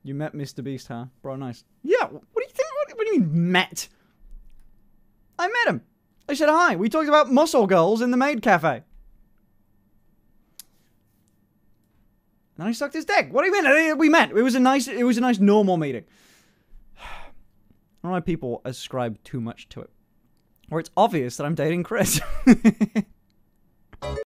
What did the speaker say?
You met MrBeast, huh? Bro, nice. Yeah, what do you think? What do you mean, met? I met him. I said hi. We talked about muscle girls in the maid cafe. And I sucked his dick. What do you mean? We met. It was a nice normal meeting. I don't know why people ascribe too much to it. Or it's obvious that I'm dating Chris.